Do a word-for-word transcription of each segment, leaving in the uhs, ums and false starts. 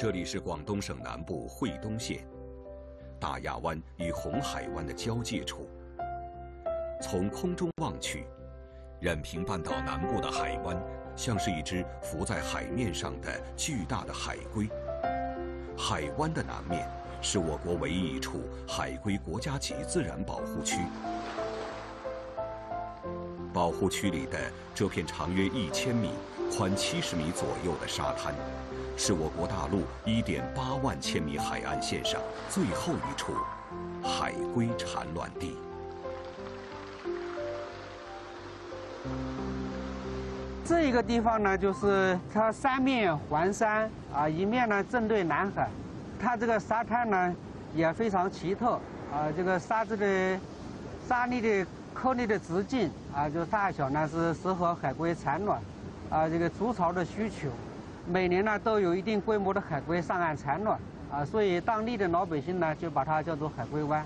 这里是广东省南部惠东县，大亚湾与红海湾的交界处。从空中望去，任平半岛南部的海湾像是一只浮在海面上的巨大的海龟。海湾的南面是我国唯一一处海龟国家级自然保护区。保护区里的这片长约一千米、宽七十米左右的沙滩，是我国大陆一点八万千米海岸线上最后一处海龟产卵地。 这一个地方呢，就是它三面环山啊，一面呢正对南海。它这个沙滩呢也非常奇特啊，这个沙子的沙粒的颗粒的直径啊，就大小呢是适合海龟产卵啊，这个筑巢的需求。每年呢都有一定规模的海龟上岸产卵啊，所以当地的老百姓呢就把它叫做海龟湾。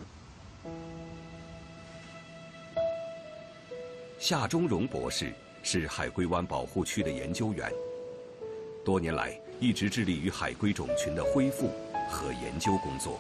夏中荣博士是海龟湾保护区的研究员，多年来一直致力于海龟种群的恢复和研究工作。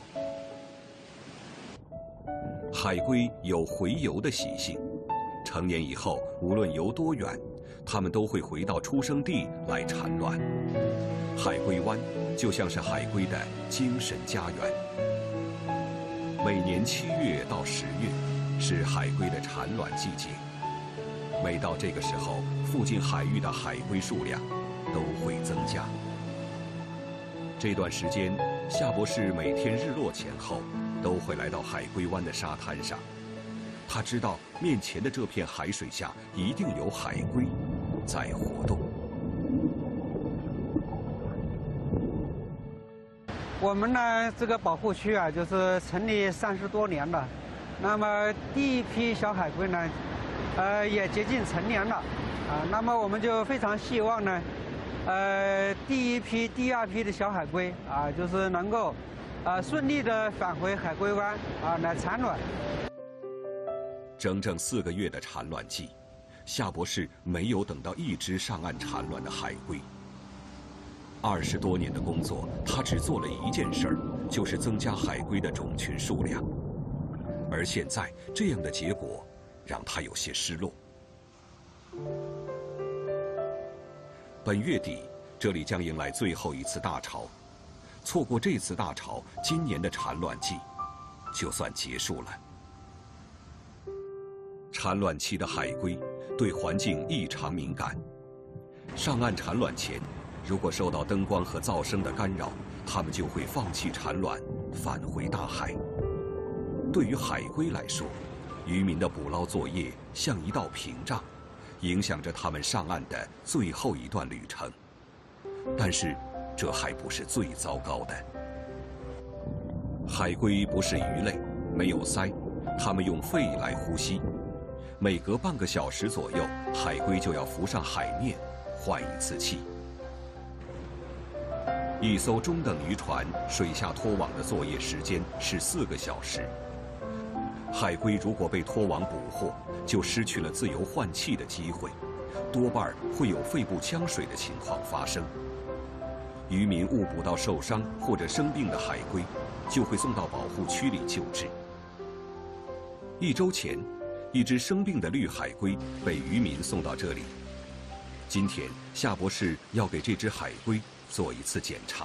海龟有洄游的习性，成年以后无论游多远，它们都会回到出生地来产卵。海龟湾就像是海龟的精神家园。每年七月到十月是海龟的产卵季节，每到这个时候，附近海域的海龟数量都会增加。这段时间，夏博士每天日落前后都会来到海龟湾的沙滩上。他知道面前的这片海水下一定有海龟在活动。 我们呢，这个保护区啊，就是成立三十多年了。那么第一批小海龟呢，呃，也接近成年了，啊，那么我们就非常希望呢，呃，第一批、第二批的小海龟啊，就是能够，呃，顺利的返回海龟湾啊来产卵。 整整四个月的产卵季，夏博士没有等到一只上岸产卵的海龟。二十多年的工作，他只做了一件事儿，就是增加海龟的种群数量。而现在这样的结果让他有些失落。本月底，这里将迎来最后一次大潮，错过这次大潮，今年的产卵季就算结束了。产卵期的海龟对环境异常敏感，上岸产卵前，如果受到灯光和噪声的干扰，它们就会放弃产卵，返回大海。对于海龟来说，渔民的捕捞作业像一道屏障，影响着他们上岸的最后一段旅程。但是，这还不是最糟糕的。海龟不是鱼类，没有鳃，它们用肺来呼吸。每隔半个小时左右，海龟就要浮上海面，换一次气。一艘中等渔船水下拖网的作业时间是四个小时。海龟如果被拖网捕获，就失去了自由换气的机会，多半会有肺部呛水的情况发生。渔民误捕到受伤或者生病的海龟，就会送到保护区里救治。一周前，一只生病的绿海龟被渔民送到这里。今天，夏博士要给这只海龟做一次检查。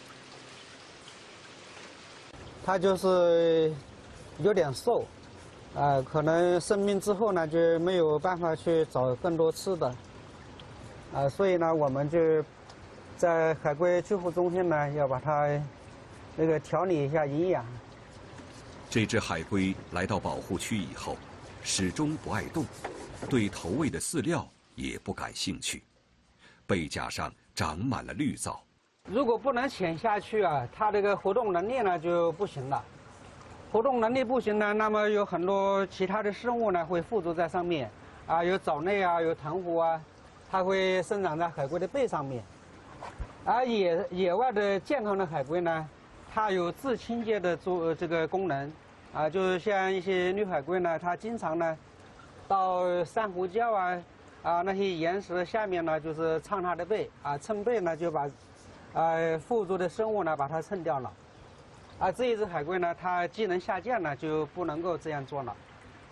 它就是有点瘦，呃，可能生病之后呢就没有办法去找更多吃的，啊、呃，所以呢我们就在海龟救护中心呢要把它那个调理一下营养。 这只海龟来到保护区以后，始终不爱动，对投喂的饲料也不感兴趣，背甲上长满了绿藻。 如果不能潜下去啊，它这个活动能力呢就不行了。活动能力不行呢，那么有很多其他的生物呢会附着在上面，啊，有藻类啊，有藤壶啊，它会生长在海龟的背上面。而野野外的健康的海龟呢，它有自清洁的做这个功能，啊，就是像一些绿海龟呢，它经常呢到珊瑚礁啊啊那些岩石下面呢，就是蹭它的背啊，蹭背呢就把呃，附着的生物呢把它蹭掉了。啊，这一只海龟呢，它机能下降呢，就不能够这样做了。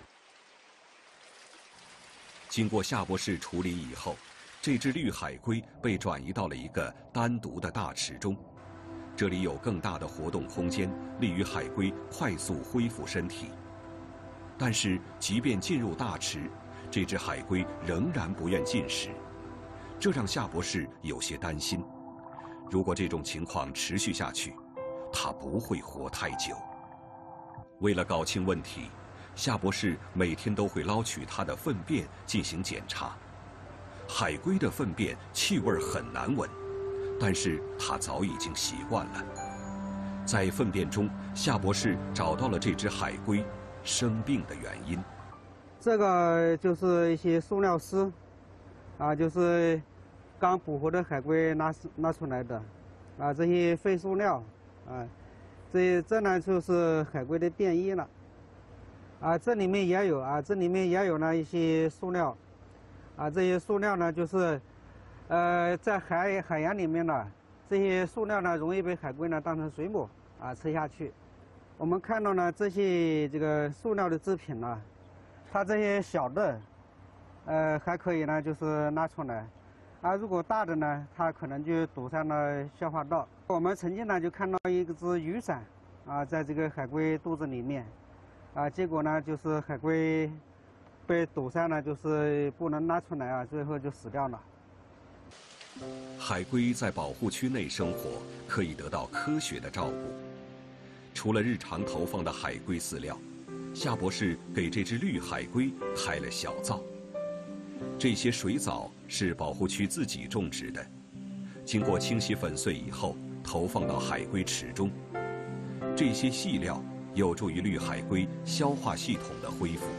经过夏博士处理以后，这只绿海龟被转移到了一个单独的大池中，这里有更大的活动空间，利于海龟快速恢复身体。但是，即便进入大池，这只海龟仍然不愿进食，这让夏博士有些担心。如果这种情况持续下去，它不会活太久。为了搞清问题，夏博士每天都会捞取它的粪便进行检查。海龟的粪便气味很难闻，但是他早已经习惯了。在粪便中，夏博士找到了这只海龟生病的原因。 这个就是一些塑料丝，啊，就是刚捕获的海龟拿拿出来的，啊，这些废塑料，啊，这这呢就是海龟的便衣了，啊，这里面也有啊，这里面也有呢一些塑料。啊，这些塑料呢，就是，呃，在海海洋里面呢，这些塑料呢，容易被海龟呢当成水母啊吃下去。我们看到呢，这些这个塑料的制品呢，它这些小的，呃，还可以呢，就是拿出来，啊，如果大的呢，它可能就堵上了消化道。我们曾经呢就看到一只雨伞，啊，在这个海龟肚子里面，啊，结果呢就是海龟被堵上了，就是不能拉出来啊，最后就死掉了。 海龟在保护区内生活，可以得到科学的照顾。除了日常投放的海龟饲料，夏博士给这只绿海龟开了小灶。这些水藻是保护区自己种植的，经过清洗粉碎以后，投放到海龟池中。这些细料有助于绿海龟消化系统的恢复。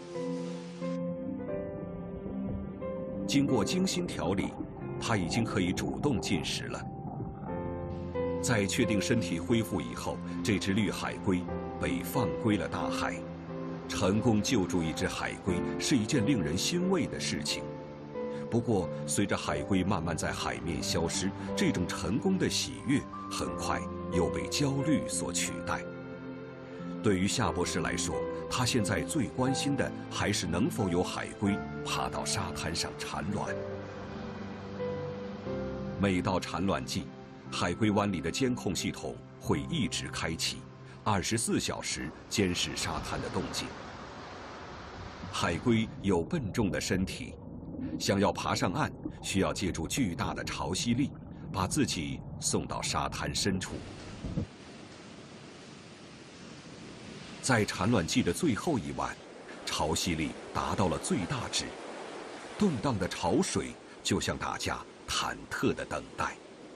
经过精心调理，它已经可以主动进食了。在确定身体恢复以后，这只绿海龟被放归了大海。成功救助一只海龟是一件令人欣慰的事情。不过，随着海龟慢慢在海面消失，这种成功的喜悦很快又被焦虑所取代。对于夏博士来说，他现在最关心的还是能否有海龟爬到沙滩上产卵。每到产卵季，海龟湾里的监控系统会一直开启，二十四小时监视沙滩的动静。海龟有笨重的身体，想要爬上岸，需要借助巨大的潮汐力，把自己送到沙滩深处。在产卵季的最后一晚，潮汐力达到了最大值，动荡的潮水就像大家忐忑的等待。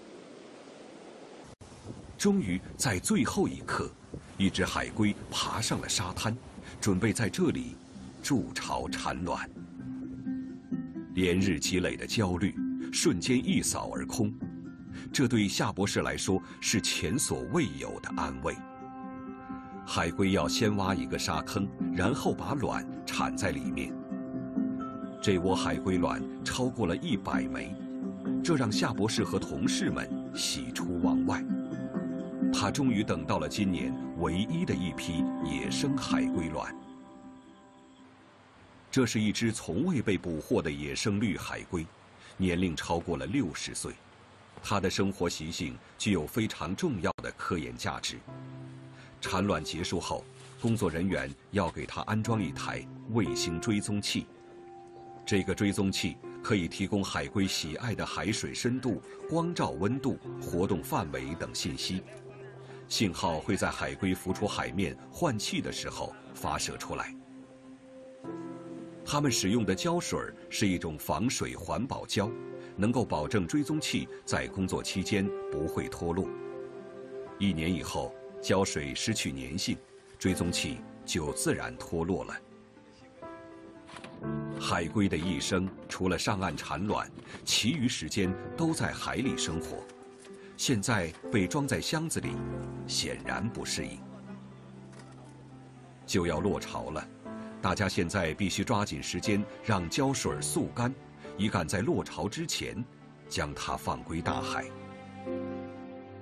终于在最后一刻，一只海龟爬上了沙滩，准备在这里筑巢产卵。连日积累的焦虑瞬间一扫而空，这对夏博士来说是前所未有的安慰。海龟要先挖一个沙坑，然后把卵产在里面。这窝海龟卵超过了一百枚，这让夏博士和同事们喜出望外。他终于等到了今年唯一的一批野生海龟卵。这是一只从未被捕获的野生绿海龟，年龄超过了六十岁。它的生活习性具有非常重要的科研价值。产卵结束后，工作人员要给它安装一台卫星追踪器。这个追踪器可以提供海龟喜爱的海水深度、光照温度、活动范围等信息。信号会在海龟浮出海面换气的时候发射出来。他们使用的胶水是一种防水环保胶，能够保证追踪器在工作期间不会脱落。一年以后，胶水失去粘性，追踪器就自然脱落了。海龟的一生除了上岸产卵，其余时间都在海里生活。现在被装在箱子里，显然不适应。就要落巢了，大家现在必须抓紧时间让胶水速干，以赶在落巢之前将它放归大海。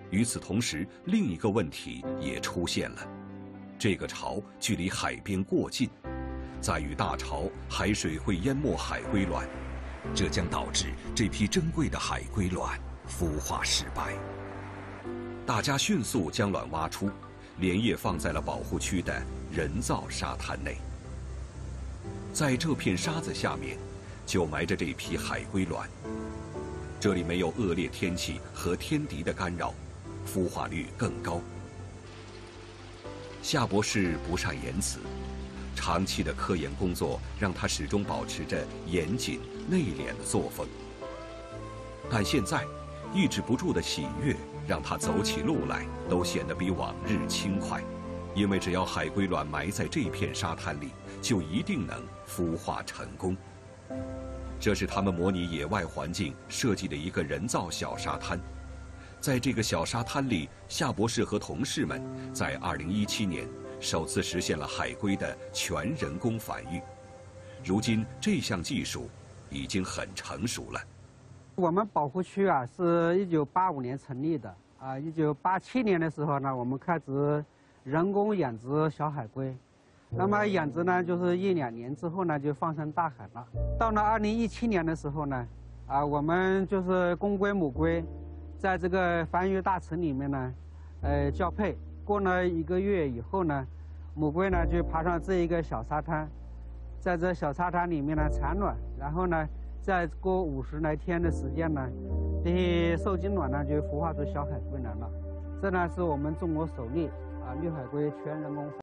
与此同时，另一个问题也出现了：这个巢距离海边过近，再遇大潮，海水会淹没海龟卵，这将导致这批珍贵的海龟卵孵化失败。大家迅速将卵挖出，连夜放在了保护区的人造沙滩内。在这片沙子下面，就埋着这批海龟卵。这里没有恶劣天气和天敌的干扰，孵化率更高。夏博士不善言辞，长期的科研工作让他始终保持着严谨内敛的作风。但现在，抑制不住的喜悦让他走起路来都显得比往日轻快，因为只要海龟卵埋在这片沙滩里，就一定能孵化成功。这是他们模拟野外环境设计的一个人造小沙滩。在这个小沙滩里，夏博士和同事们在二零一七年首次实现了海龟的全人工繁育。如今，这项技术已经很成熟了。 我们保护区啊，是一九八五年成立的啊。一九八七年的时候呢，我们开始人工养殖小海龟。那么养殖呢，就是一两年之后呢，就放生大海了。到了二零一七年的时候呢，啊，我们就是公龟母龟，在这个繁育大池里面呢，呃，交配。过了一个月以后呢，母龟呢就爬上这一个小沙滩，在这小沙滩里面呢产卵，然后呢，再过五十来天的时间呢，这些受精卵呢就孵化出小海龟来了。这呢是我们中国首例啊绿海龟全人工。